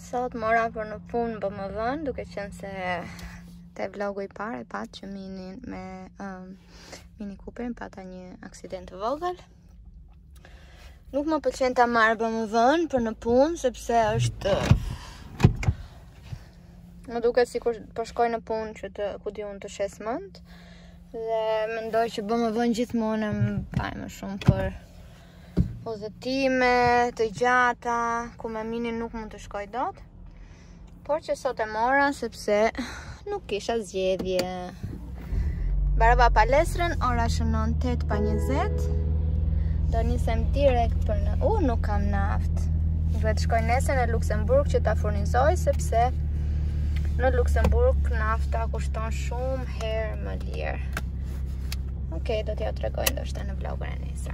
Sot mora për në punë BMW-n, duke qenë se te vlogu I parë e pat që Mini Cooperin pata një aksident të vogël. Nuk më pëlqen ta marr BMW-n për në punë sepse është më duket sikur po shkoj në punë që ku di unë të shes mend dhe mendoj që BMW-n gjithmonë më paj më shumë për udhëtime të gjata, ku me Minin nuk mund të shkoj dot. Por që sot e mora sepse nuk kisha zgjedhje. Mbarova palestrën, ora shënon 8:20. Do nisem direkt për në... nuk kam naft. Duhet shkoj nesër në Luksemburg që ta furnizoj sepse në Luksemburg nafta kushton shumë herë më lirë. Okej, do t'ja tregoj ndoshta në vlogun e nesër.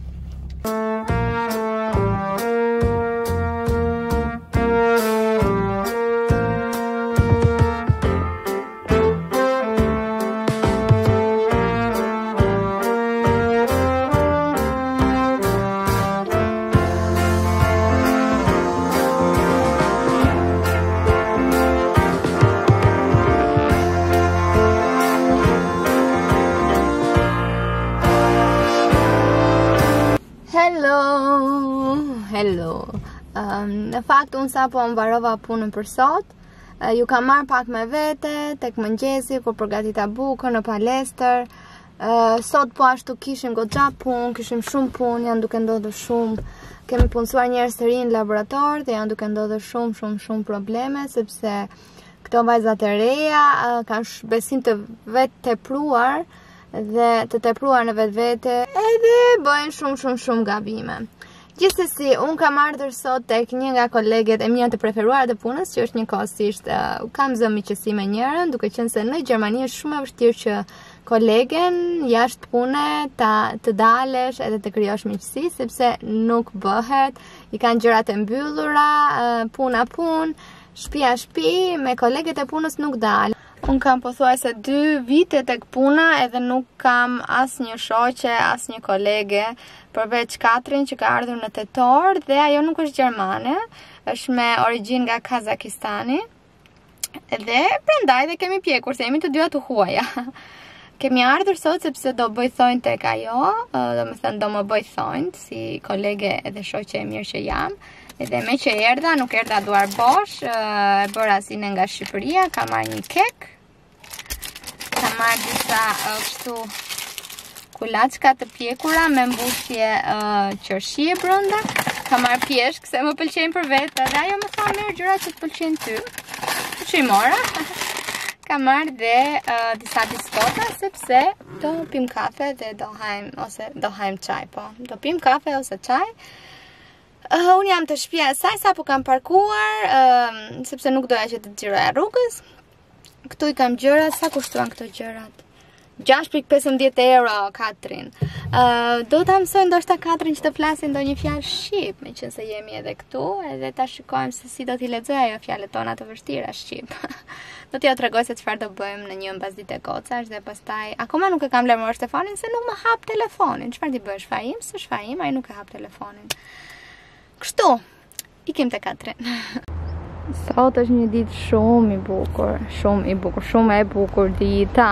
Hello. Në fakt unë sa po mbarova punën për sot. Ju kam marrë pak me vete tek mëngjesi kur përgatita bukën në palestër. Sot po ashtu kishim goxha punë, kishim shumë punë, janë duke ndodhur shumë. Kemi punësuar njerëz të rinj në laborator dhe janë duke ndodhur shumë probleme sepse këto vajzat e reja kanë besim të vetë tepruar dhe të tepruar në vetvete edhe bëjnë shumë gabime. Gjithsesi, unë kam ardhur sot tek një nga koleget e mia të preferuar të punës, që është njëkohësisht kam zë miqësi me njërin, duke qenë se në Gjermani është shumë e vështirë që kolegen jashtë pune të dalesh edhe të krijosh miqësi, sepse nuk bëhet, I kanë gjërat e mbyllura, puna, shtëpi, me koleget e punës nuk dalë. Unë kam pothuajse 2 vite tek puna edhe nuk kam asnjë shoqe, asnjë kolege, përveç Katrin që ka ardhur në tetor dhe ajo nuk është gjermane, është me origjinë nga Kazakistani. Dhe prandaj dhe kemi pjekur se jemi të dyja të huaja. Kemi ardhur sot sepse do bëj thonjë tek ajo, domethënë do më bëj thonjë si kolege edhe shoqe e mirë që jam. Edhe me që erdha, nuk erdha duar bosh, e bëra sine nga Shqipëria, ka marrë një kek, ka marrë disa kështu kulaçka të pjekura me mbushje qershie brenda, ka marrë pjeshk se më pëlqejnë për vetë, dhe ajo më tha merr gjërat që të pëlqejnë ty. Që I mora. Ka marrë dhe disa biskota sepse do pim kafe dhe do hajm çaj, po. Do pim kafe ose çaj. Unë jam të shtëpia e saj, sa po kam parkuar, sepse nuk doja që të xhiroja rrugës. Këtu I kam gjërat, sa kushtuan këto gjërat? 6.15 euro Katrin. Do ta mësoj ndoshta Katrin që të flasin ndonjë fjalë shqip, meqense jemi edhe këtu, edhe ta shikojmë se si do t'i lexoj ajo fjalët tona të vështira shqip. Do t'ja tregoj se çfarë do bëjmë në një mbasditë gocash dhe pastaj akoma nuk e kam lajmëruar Stefanin se nuk më hap telefonin. Çfarë ti bësh, fajim? S'është fajim, ai nuk e hap telefonin. Kështu, ikim te Katrin. Sot është një ditë shumë e bukur dita.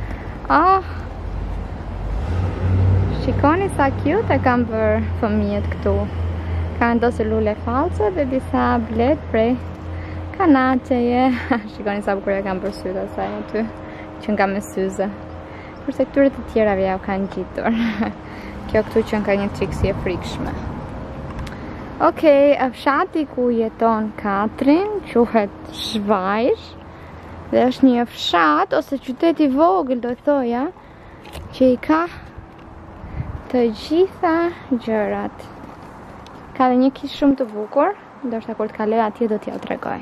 Shikoni sa cute e kam bërë fëmijët këtu. Ka ndosë lule falce dhe disa blet prej kanaçeje. Shikoni sa bukur e kam bërë sytë asaj aty, që nga me syze. Kurse këtyre të tjerave ja u kanë gjitur. Kjo këtu që ka një triksi e frikshme. Okej, fshati ku jeton Katrin quhet Schweiz. Dhe është një fshat ose qytet I vogël, do thoja, që I ka të gjitha gjërat. Ka dhe një kish shumë të bukur, ndoshta kur të kaloj atje do t'ja tregoj.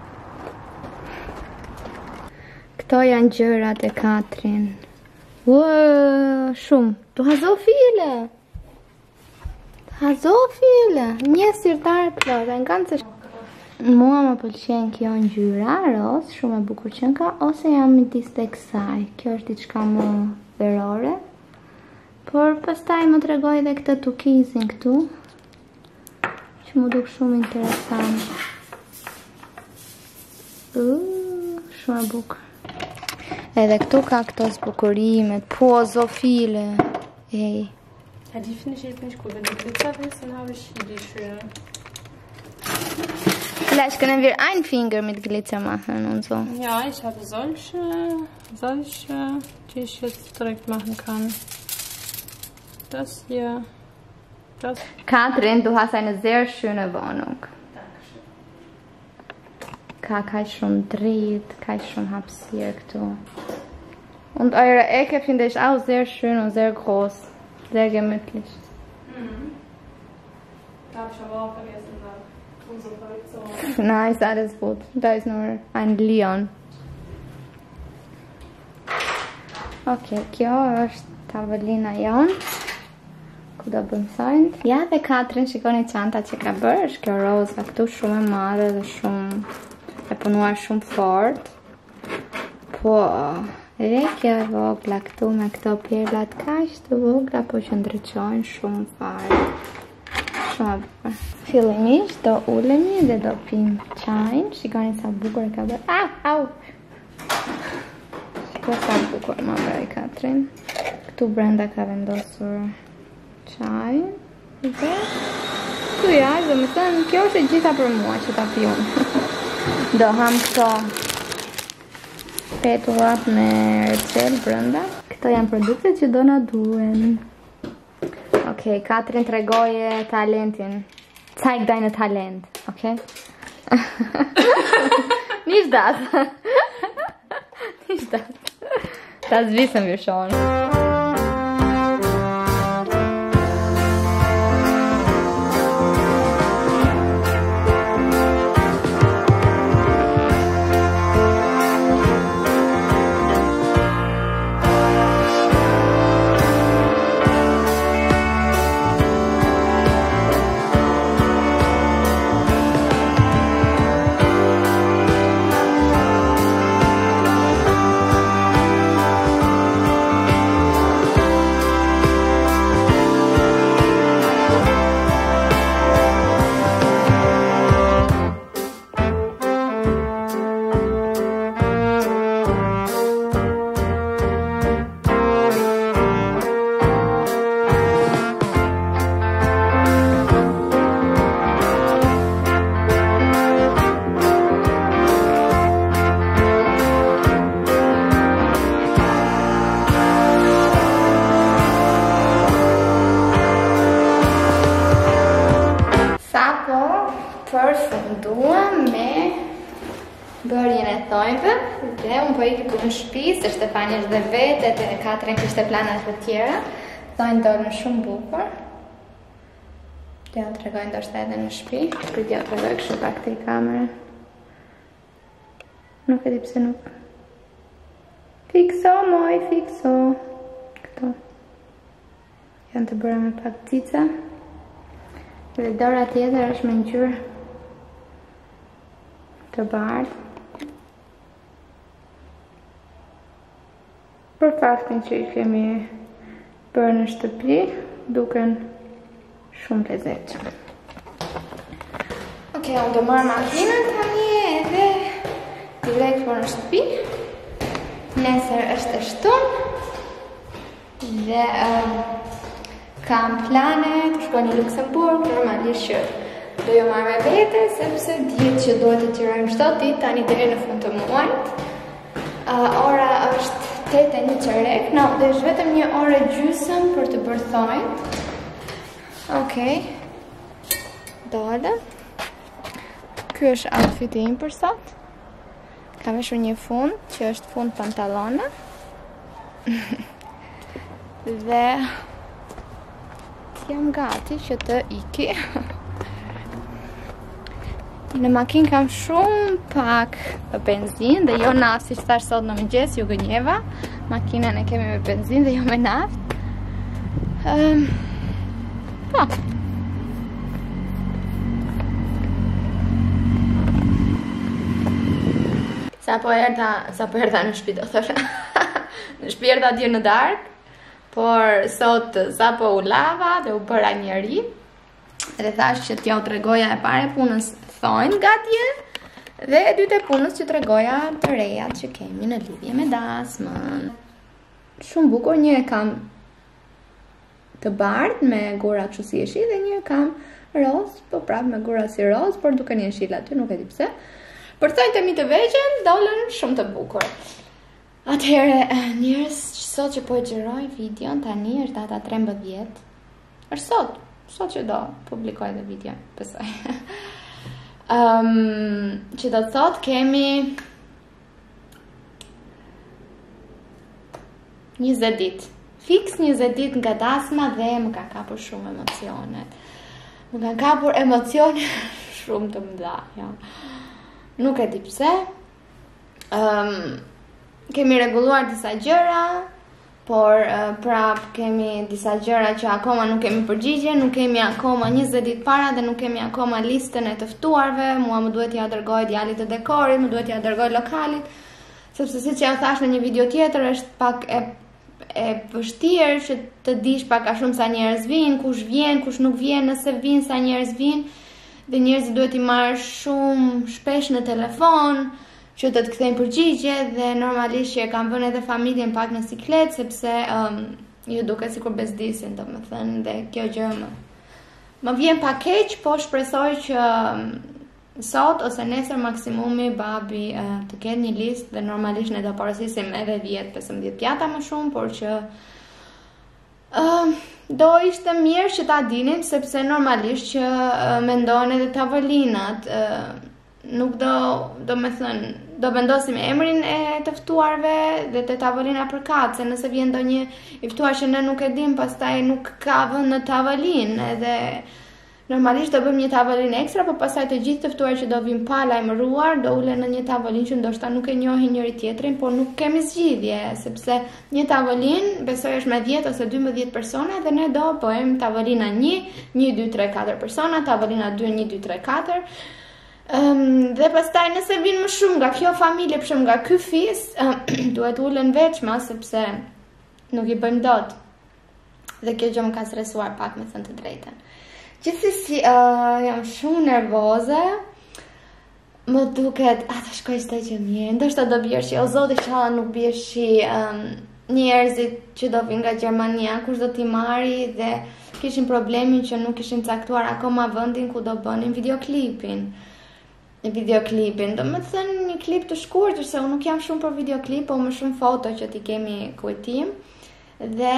Këto janë gjërat e Katrin. Shumë. Tu hazofile. Një sirtar plot, nga se mua më pëlqen kjo ngjyra roz, shumë e bukur që ka, ose jam midis tek kësaj. Kjo është diçka më verore. Por pastaj më tregoj edhe këtë tukizin këtu, që më duk shumë interesant. Shumë e bukur. Edhe këtu ka këto zbukurimet, pozofile. Ey. Ja, die finde ich jetzt nicht gut. Wenn du Glitzer willst, dann habe ich die schöne. Vielleicht können wir einen Finger mit Glitzer machen und so. Ja, ich habe solche, die ich jetzt direkt machen kann. Das hier, das. Katrin, du hast eine sehr schöne Wohnung. Kann ich schon dreht, kann ich schon habsiert. Und eure Ecke finde ich auch sehr schön und sehr groß. Sehr gemütlich. Mhm. Da habe ich aber auch vergessen, unsere Produktion. Nein, ist alles gut. Da ist nur ein Leon. Okay, kjo është tavolina jon. Ku do bëjmë sajt. Ja, dhe Katrin, shikoni çanta që ka bërë. Është kjo roza këtu shumë e madhe dhe shumë e punuar shumë fort. Po, rekja e vogla këtu me këto perlat kaq të vogla, po që ndriçojnë shumë fare. Shumë e bukur. Fillimisht do ulemi dhe do pim çajin. Shikoni sa bukur e ka bërë. Au! Shikoni sa bukur ma bëri Katrin. Këtu brenda ka vendosur çajin. Dhe këtu jashtë, do me thënë, kjo është e gjitha për mua që ta piun. Do ham këto petullat me recel brenda. Këto janë produktet që do na duhen. Okej, Katrin tregoje talentin. Zeig deine Talent, okay? Nicht das. Nicht das. Das wissen wir schon. Përfunduam me bërjen e thonjve dhe unë po iki për në shtëpi, se Stefani është dhe vetë dhe Katrin kishte planat të tjera. Thonjë dolën shumë bukur. Dhe ja tregoj ndoshta edhe në shtëpi. Këtë ja tregoj kështu pak te kamera. Nuk e di pse nuk. Fikso, moj, fikso. Këto. Janë të bëra me pak cica. Dhe dora tjetër është me ngjyrë të bardhë. Për faktin që I kemi bërë në shtëpi, duken shumë lezetshëm. Okej, unë do marr makinën tani edhe direkt për në shtëpi. Nesër është e shtunë dhe kam plane të shkoj në Luksemburg, normalisht që do jo marrë me vete, sepse dihet që duhet të tirojmë çdo ditë tani deri në fund të muajit. Ora është 8:01, no, dhe është vetëm 1 orë e gjysmë për të bërë thonjë. Okej. Dole. Ky është outfiti im për sot. Kam veshur një fund, që është fund pantallona. Dhe jam gati që të iki. Në makinë kam shumë pak benzinë dhe jo naftë, siç thash sot në mëngjes, ju gënjeva. Makinën e kemi me benzinë dhe jo me naftë. Po. Sa po erdha në shtëpi, do thosha. Në shtëpi erdha dje në darkë. Por sot sa po u lava dhe u bëra njëri. Dhe thash që t'ja u tregoja e pare punës thonjë gatje. Dhe e dytë e punës që tregoja të rejat që kemi në lidhje me dasmën. Shumë bukur, një e kam të bardhë me gura kështu si jeshi dhe një e kam roz, po prapë me gura si roz, por duke një jeshil aty, nuk e di pse. Për thonjtë e mi të vegjën, dolën shumë të bukur. Atëherë, njerëz, sot që po e xheroj videon, tani është data 13. Është sot që do publikoj dhe video, besoj. Që do të thot kemi 20 ditë. Fix 20 ditë nga dasma dhe më ka kapur shumë emocionet. Më ka kapur emocionet shumë të mëdha, ja. Nuk e di pse. Kemi rregulluar disa gjëra, por prap kemi disa gjëra që akoma nuk kemi përgjigje, nuk kemi akoma 20 ditë para dhe nuk kemi akoma listën e të ftuarve. Mua më duhet ja dërgoj djalit të dekorit, më duhet ja dërgoj lokalit, sepse siç ja thash në një video tjetër, është pak e vështirë që të dish pak a shumë sa njerëz vinë, kush nuk vjen, nëse vinë, sa njerëz vinë, dhe njerëzit duhet i marr shumë shpesh në telefon që të kthejnë përgjigje, dhe normalisht që e kam vënë edhe familjen pak në siklet, sepse ju duket sikur bezdisin, domethënë, dhe kjo gjë më vjen pak keq, po shpresoj që sot ose nesër maksimumi babi të ketë një listë, dhe normalisht ne do porosisim edhe 10-15 pjata më shumë, por që do ishte mirë që ta dinim, sepse normalisht që mendojnë edhe tavolinat, nuk do me thënë, do vendosim emrin e të ftuarve dhe të tavolina përkatëse, nëse vjen ndonjë i ftuar që ne nuk e dim, pastaj nuk ka vënë në tavolinë, edhe normalisht do bëjmë një tavolinë ekstra, por pastaj të gjithë të ftuar që do vinë pa lajmëruar do ulen në një tavolinë që ndoshta nuk e njohin njëri tjetrin, por nuk kemi zgjidhje, sepse një tavolinë besoj është me 10 ose 12 persona dhe ne do bëjmë tavolina 1, 2, 3, 4 persona, tavolina 2, 1, 2, 3, 4. Dhe pastaj nëse vinë më shumë nga kjo familje, për shembull nga ky fis, duhet ulen veçma, sepse nuk i bëjmë dot. Dhe kjo gjë më ka stresuar pak, me thënë të drejtën. Gjithsesi, jam shumë nervoze. Më duket, të shkoj s'të që mirë. Ndoshta do bjerë që o zoti inshallah nuk bjerë që njerëzit që do vinë nga Gjermania, kush do t'i marri, dhe kishin problemin që nuk kishin caktuar akoma vendin ku do bënin videoklipin. Do me thënë një klip të shkurtër, se unë nuk jam shumë për videoklip, po më shumë foto që t'i kemi kujtim, dhe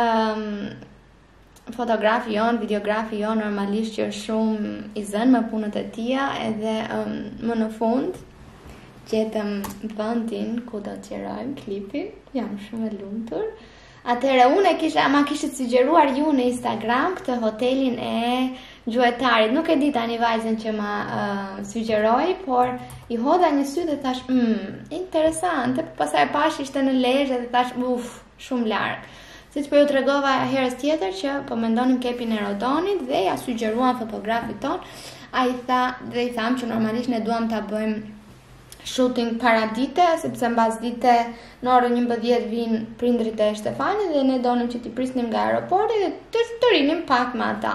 fotografi jonë, videografi jonë normalisht që është shumë i zënë me punët e tia, edhe më në fund gjetëm vendin ku do t'qerojmë klipin, jam shumë e lumtur. Atëherë unë ma kishit sugjeruar ju në Instagram këtë hotelin e gjuetarit. Nuk e di tani vajzën që ma sugjeroi, por i hodha një sy dhe thash, interesante, pastaj pash ishte në Lezhë dhe thash, shumë larg. Siç po ju tregova herës tjetër që po mendonim kepin e Rodonit dhe ja sugjeruan fotografit ton, ai tha dhe i tham që normalisht ne duam ta bëjmë shooting para dite, sepse mbas dite në orën 11 vinë prindrit e Shtefanit dhe ne donim që t'i prisnim nga aeroporti dhe të rinim pak me ata.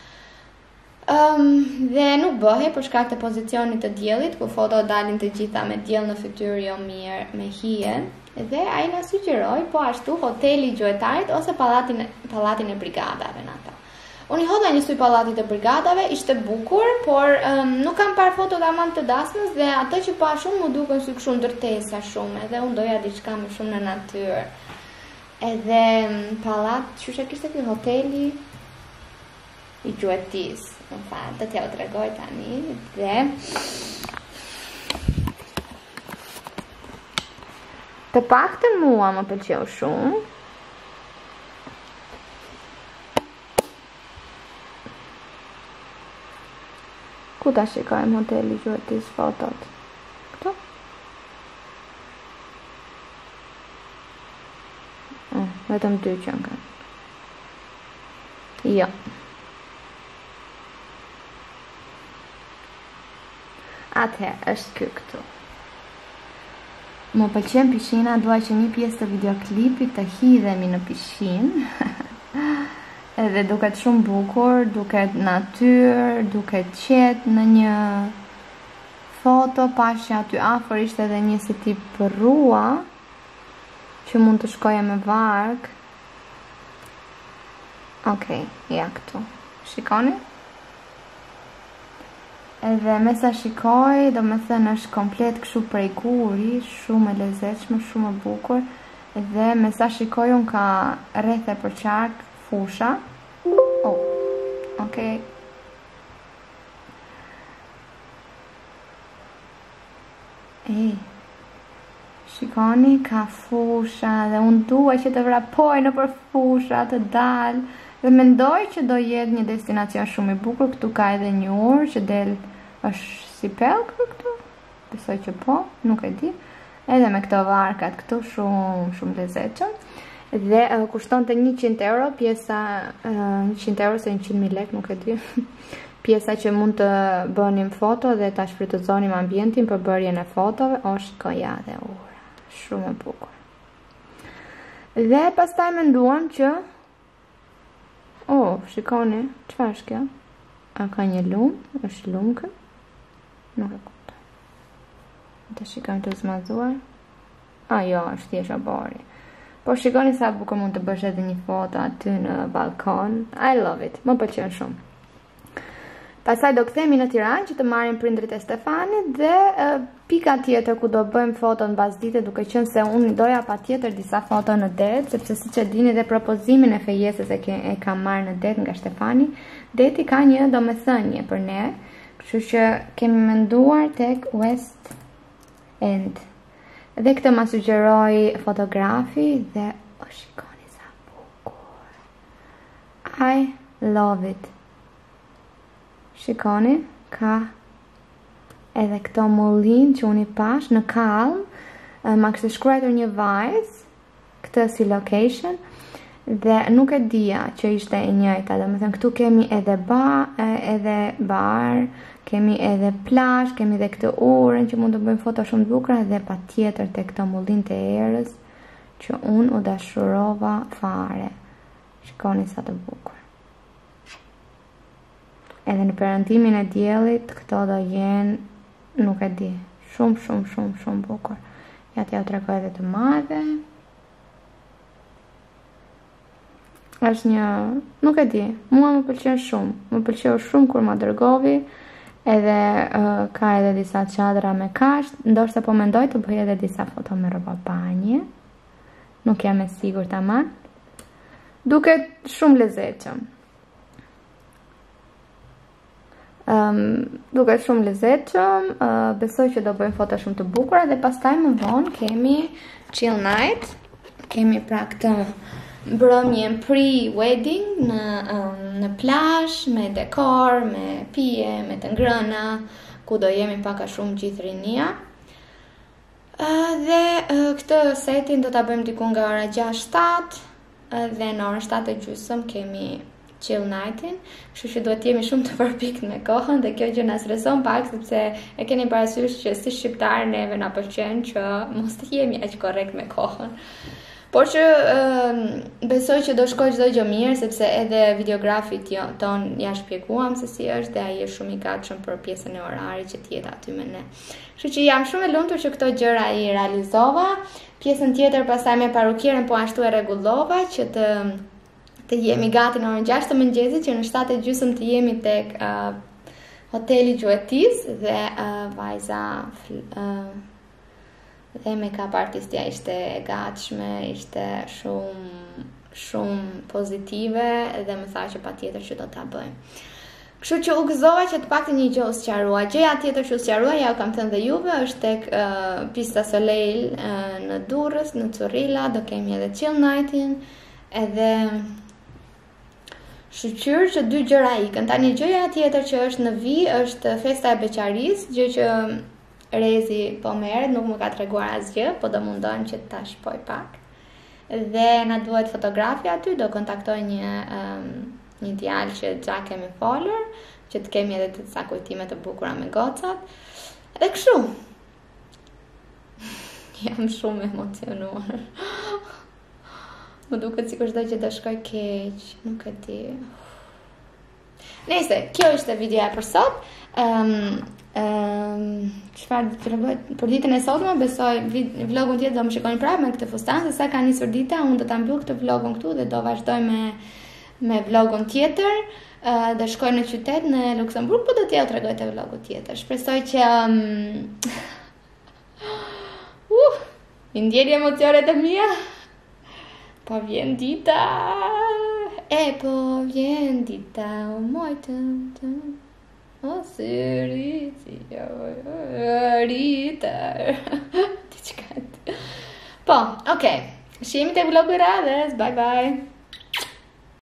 Dhe nuk bëhe për shkak të pozicionit të diellit, ku foto dalin të gjitha me diell në fytyrë jo mirë, me hije, dhe ai na sugjeroi po ashtu hoteli i gjuetarit ose pallatin e brigadave në ata. Unë i hodha një sy pallatit të brigadave, ishte bukur, por nuk kam parë foto tamam të dasmës dhe ato që pa shumë më duken si kështu ndërtesa shumë, edhe unë doja diçka më shumë në natyrë. Edhe pallat, çuçi kishte ky hoteli i gjuetis, në fakt, do t'ja u tregoj tani, dhe të paktën mua më pëlqeu shumë. Ku ta shikojmë hoteli gjuetis fotot? Këto? Vetëm 2 që në kanë. Jo. Atëherë, është ky këtu. Më pëlqen pishina, dua që një pjesë të videoklipit të hidhemi në pishinë. Edhe duket shumë bukur, duket natyrë, duket qetë në një foto, pashi aty afër ishte edhe një si tip rrua që mund të shkoja me varg. Okej, ja këtu. Shikoni? Edhe me sa shikoj, do me thënë është komplet kështu prej guri, shumë e lezetshme, shumë e bukur. Edhe me sa shikoj unë ka rrethe për qark, fusha. Oh, okej. Ej, shikoni, ka fusha dhe unë dua që të vrapoj në për fusha, të dalë. Dhe mendoj që do jetë një destinacion shumë i bukur. Këtu ka edhe një urë që del është si pelk për këtu. Besoj që po, nuk e di. Edhe me këto varkat këtu shumë lezetshëm. Dhe kushton të 100 euro, pjesa 100 euro se 100.000 lek, nuk e di. Pjesa që mund të bënim foto dhe ta shfrytëzonim ambientin për bërjen e fotove, është koja dhe ura. Shumë e bukur. Dhe pastaj menduam që shikoni, çfarë është kjo? A ka një lumë? Është lumë kë? Nuk e kuptoj. Të shikojmë të zmazuar. Jo, është thjesht abori. Po shikoni sa bukur mund të bësh edhe një foto aty në balkon. I love it. Më pëlqen shumë. Pastaj do kthehemi në Tiranë që të marrim prindrit e Stefanit dhe pika tjetër ku do bëjmë foto në bazë dite, duke qenë se unë doja patjetër disa foto në det, sepse siç e dini dhe propozimin e fejesës e kam marrë në det nga Stefani. Deti ka një domethënie për ne, kështu që kemi menduar tek West End. Dhe këtë ma sugjeroi fotografi dhe shikoni sa bukur. I love it. Shikoni, ka edhe këto mullin që unë i pash në Kalm. Ma kështë shkruajtur një vajzë këtë si location dhe nuk e dija që ishte e njëjta. Dhe me thënë, këtu kemi edhe bar, kemi edhe plash, kemi edhe këtë urën që mund të bëjmë foto shumë të bukura dhe pa tjetër të këto mullin të erës që unë u dashurova fare. Shikoni sa të bukur. Edhe në perëndimin e diellit këto do jenë, nuk e di, shumë bukur. Ja t'ja u tregoj edhe të madhe. Është një, nuk e di, mua më pëlqen shumë. Më pëlqeu shumë kur ma dërgovi. Edhe ka edhe disa çadra me kasht, ndoshta po mendoj të bëj edhe disa foto me rroba banje. Nuk jam e sigurt tamam. Duket shumë lezetshëm. Duket shumë lezetshëm, besoj që do bëjmë foto shumë të bukura dhe pastaj më vonë kemi chill night, kemi pra këtë mbrëmjen pre-wedding në plazh me dekor, me pije, me të ngrëna, ku do jemi pak a shumë gjithë rinia. Dhe këtë setin do ta bëjmë diku nga ora 6-7 dhe në orën 7:30 kemi chill nightin, kështu që duhet jemi shumë të përpikt me kohën dhe kjo gjë na streson pak sepse e keni parasysh që si shqiptar neve na pëlqen që mos të jemi aq korrekt me kohën. Por që besoj që do shkoj çdo gjë mirë sepse edhe videografi ton ja shpjeguam se si është dhe ai është shumë i gatshëm për pjesën e orarit që të jetë aty me ne. Kështu që jam shumë e lumtur që këto gjëra i realizova. Pjesën tjetër pastaj me parukierën po ashtu e rregullova që të jemi gati në orën 6 të mëngjesit, që në 7:30 të jemi tek hoteli Gjuetis dhe vajza dhe make-up artistja ishte e gatshme, ishte shumë pozitive dhe më tha që patjetër që do ta bëjmë. Kështu që u gëzova që të paktën një gjë u sqarua. Gjëja tjetër që u sqarua, ja u kam thënë dhe juve, është tek Pista Soleil në Durrës, në Currilla, do kemi edhe chill nightin, edhe shqyr që 2 gjëra ikën. Tani gjëja tjetër që është në vi është festa e beqarisë, gjë që Rezi po merret, nuk më ka treguar asgjë, po do mundohem që ta shpoj pak. Dhe na duhet fotografi aty, do kontaktoj një djalë që gja kemi folur, që të kemi edhe të disa kujtime të bukura me gocat. Dhe kështu. Jam shumë emocionuar. Më duket sikur çdo gjë do shkoj keq, nuk e di. Nëse, kjo ishte videoja për sot. Çfarë për ditën e sotme, besoj vlogun tjetër do më shikoni prapë me këtë fustan, se sa ka nisur dita, unë do ta mbyll këtë vlogun këtu dhe do vazhdoj me vlogun tjetër. Do shkoj në qytet në Luksemburg, po do t'ja u tregoj te vlogu tjetër. Shpresoj që i ndjeni emocionet e mia. Po vjen dita. Po vjen dita, o moj të. O syri si rritër. Po, okay. Shihemi te vlogu i radhës. Bye bye.